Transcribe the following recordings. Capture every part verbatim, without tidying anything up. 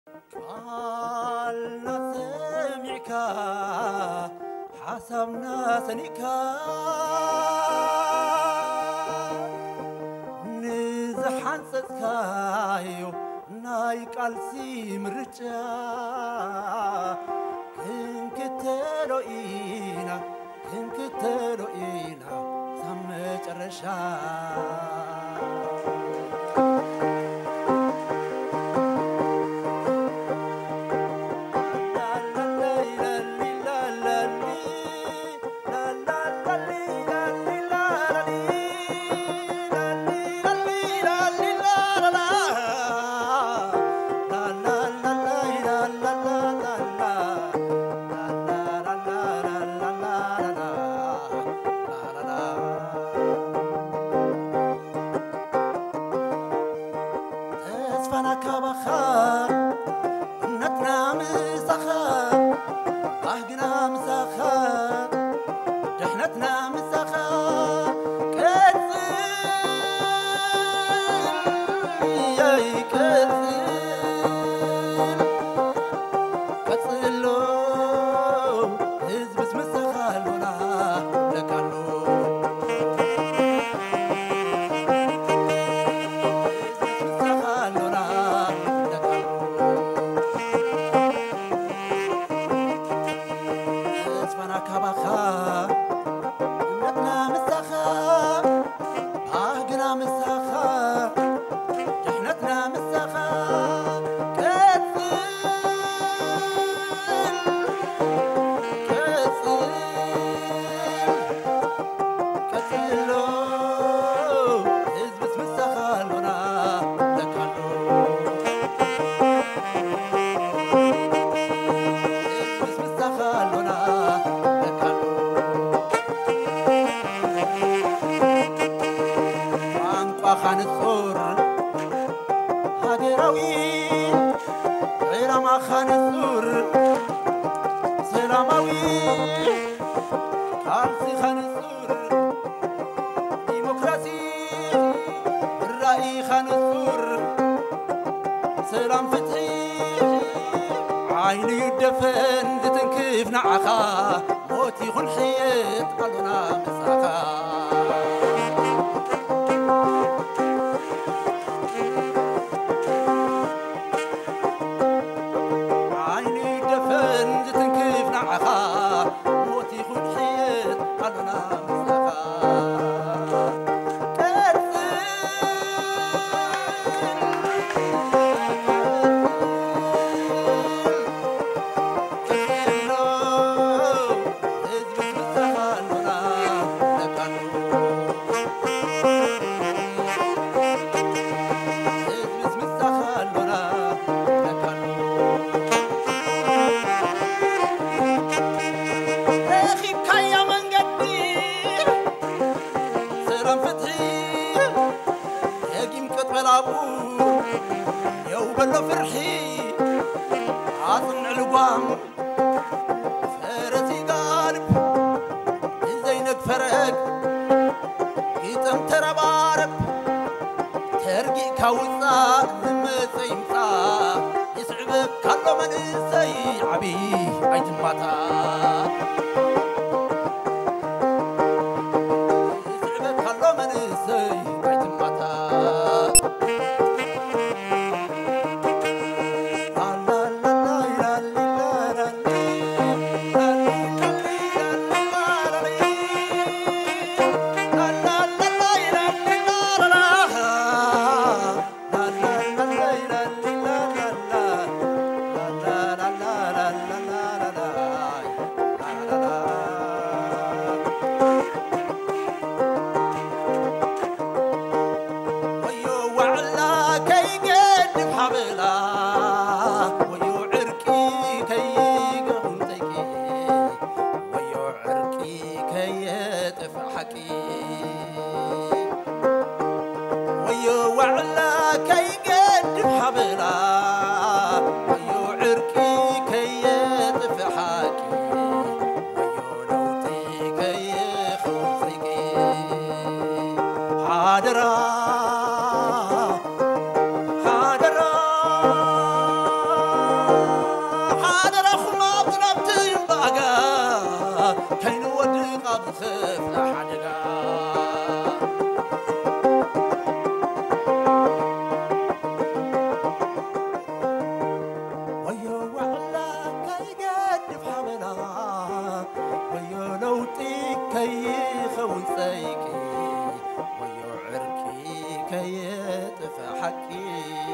قالنا سمعك حسبنا سنيكا نزحان ستكايو نايك ألسي مرجا كن كتلو إينا كن كتلو إينا سمج الرشا كين ودق أبخف لحدقا ويو وعلا كي قدف حملا ويو لوتي كي خون سيكي ويو عركي كي يتفحكي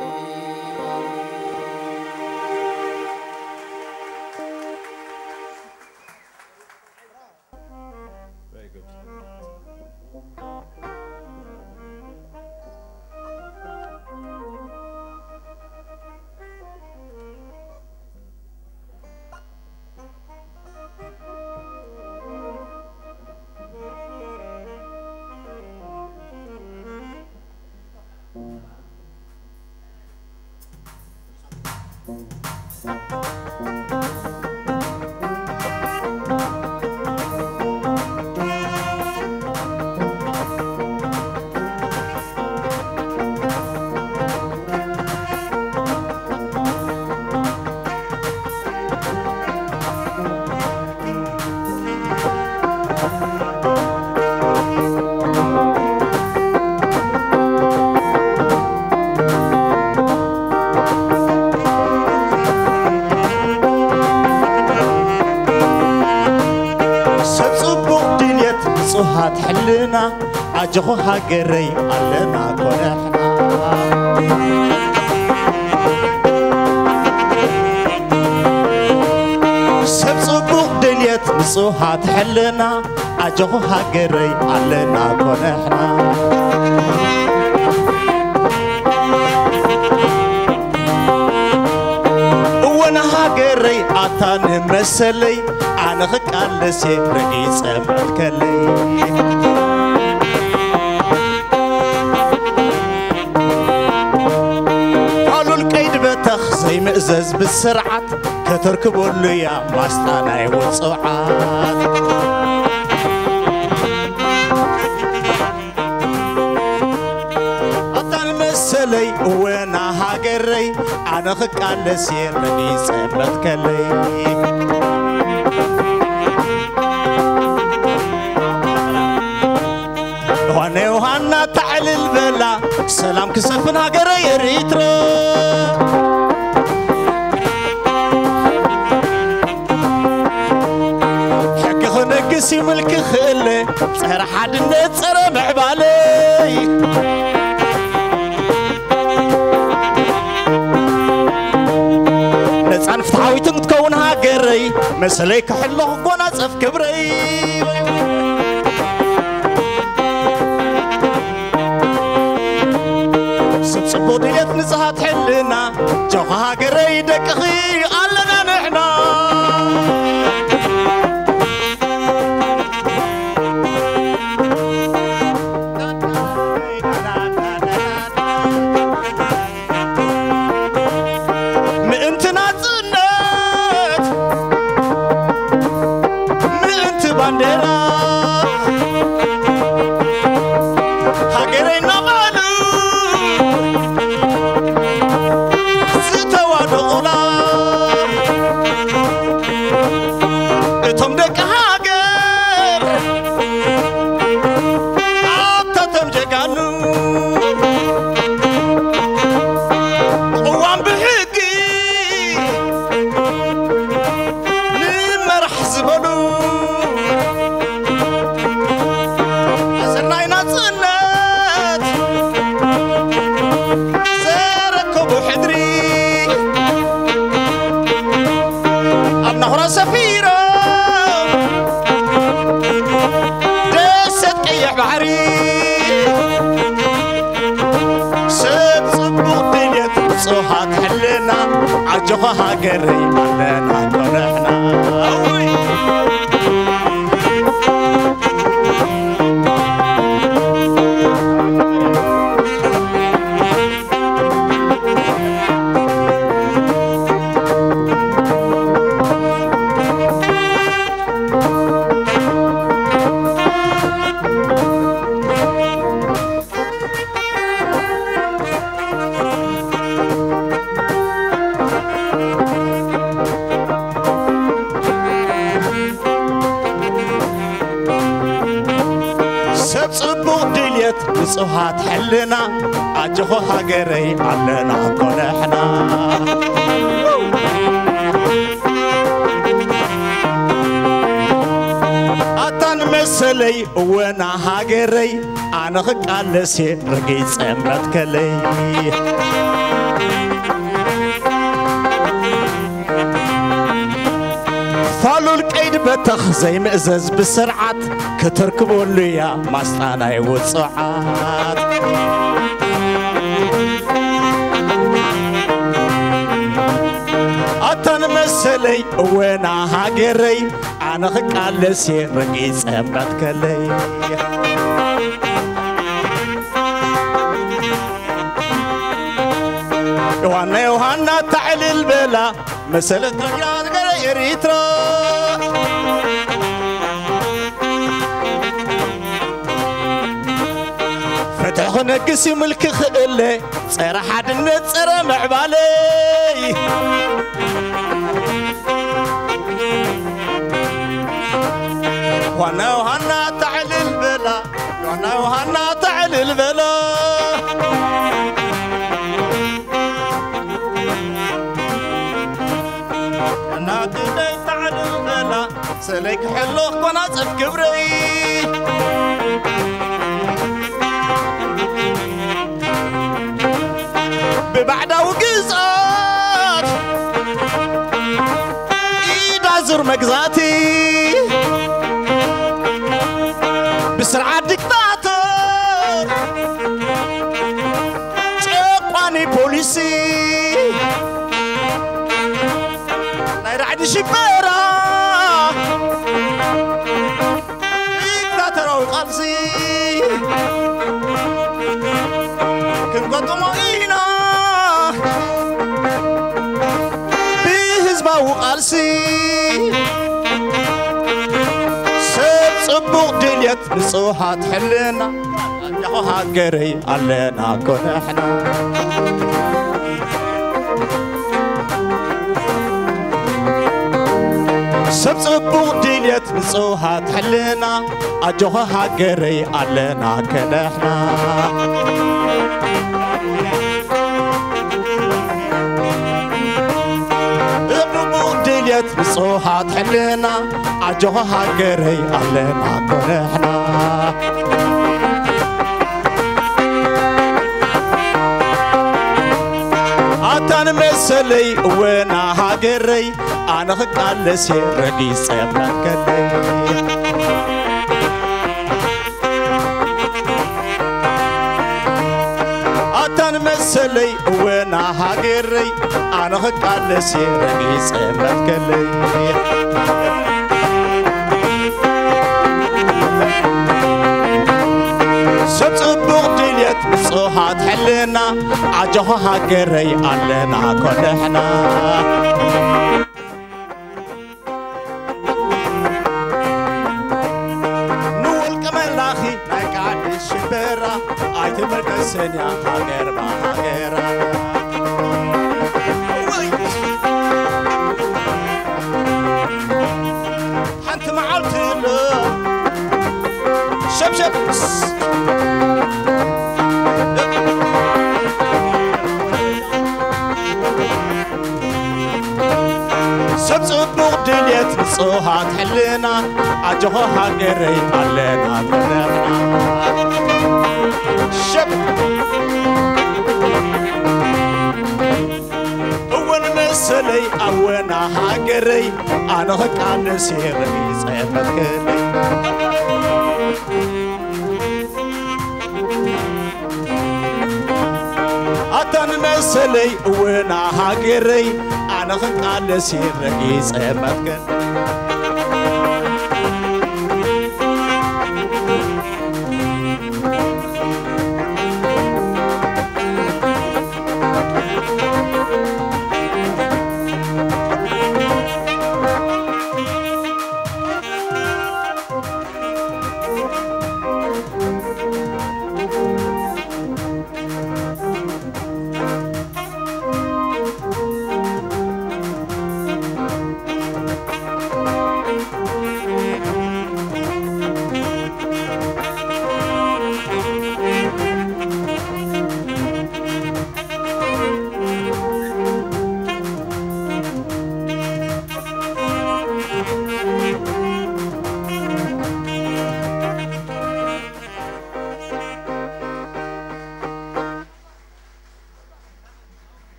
حلنا عجخو هاجري علنا كونحنا سبصبوق دنيت نصوحات حلنا عجخو هاجري علنا كونحنا وانا هاجري عطاني مسلي أنا خك على سير رئيس أمريكالي قالوا الكيد بتخ زي مئزز بالسرعة كتركبوا له يا ماستاناي والصوعات أطان مسلي وانا هاجري أنا خك على سير رئيس أمريكالي وانا وهانا تعال البلا سلام كسفن هاجر يا ريترو حكي خنقسي ملك خلي صهر حد نتصر معبالي نصان فتحاويتن تكون هاجري مسلي كحلو قونا صف كبري صبوديت نزهات حلنا جوها قري دقخي علنا نحنا مئنتنا تنات مئنت بانديرا هاقرينا مالو اتم دك هاجر عطتم جقانو وان بحقي نمرح زبلو أزرناينا صنات زاركبو حدري نهر سفيرة دست قيح بحري سب صبوق دنيا صوحات حلنا عجوها قري علينا كونحنا حلنا أجخو هاجري علينا كون إحنا أتان مسلي وانا هاجري أنا خقالسي رقيت أمت كلي فالو الكيد بتخ زي مئزز بسرعة كتركبوا ليا مستانا يوصعات أتن مسلي وانا هاجري أنا خقالسي رقيت أمت كلي يوهنا يوهنا تعلي البلا مسألة رياض قرأ ريترا فتح نقسي ملك خلي صير حد نتصر معبالي وانا وهنا تعلي البلا وانا وهنا تعلي البلا نادي لي تعلي البلا سليك حلوك وناصف كبري ببعده وقزات ايد ازر مقزاتي بسرعة دكتاتر شقواني بوليسي ناير عدي شبيرا دكتاتر وقالسي كن قطمو اينا بهزبا وقالسي صبوق دنيت نصوحات حلنا يحو هاجري علينا كون احنا سب صبوق دنيت نصوحات حلنا اجوها هاجري علينا كون احنا نصوحات حلنا عجوها هاجري علينا كون احنا عطان مسلي وانا هاجري انا خقالسي رقيس امكلي عطان مسلي وانا هاجري أنا خقالسي رقيس أمتكلي سبصبوق دنيت نصوحات حلنا عجوها هاجري علينا كون احنا نول كمان لاخي نايك عدي الشبيرة عايتمك السنيا هاجر ما هاجرة شب شب سب صبوق دنيت نصوحات حلنا عجوها هاجري علينا كلنا شب أول مسلي أونا هاجري أنا هكان سيرني صيبت كلي أتن مسلي وانا هاجري أنا خقالسي رقيس أمتكن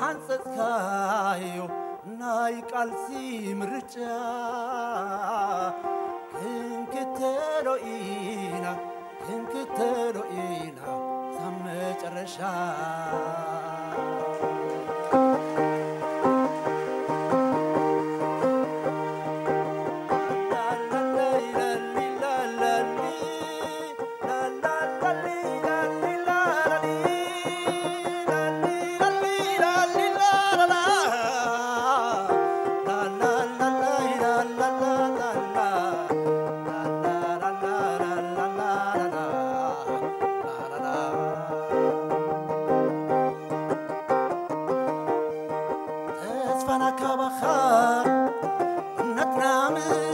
حنصتكايو ناي قالسي مرجا كن كتلو إينا كن كتلو إينا سمت الرشا تسفنا كبخار نتنام